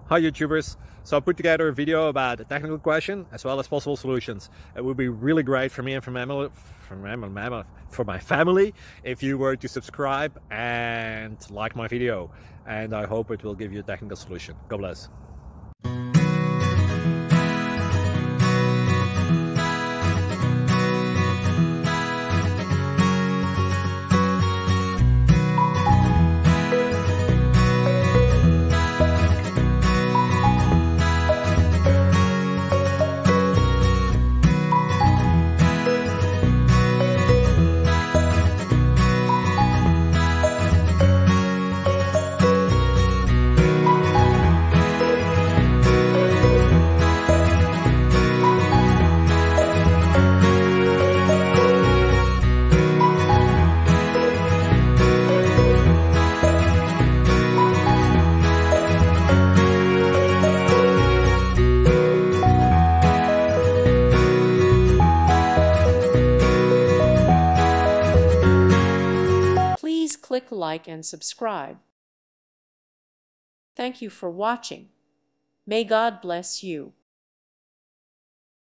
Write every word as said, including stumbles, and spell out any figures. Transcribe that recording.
Hi YouTubers. So I put together a video about a technical question as well as possible solutions. It would be really great for me and for my family, for my, for my family if you were to subscribe and like my video. And I hope it will give you a technical solution. God bless. Please click like and subscribe. Thank you for watching. May God bless you.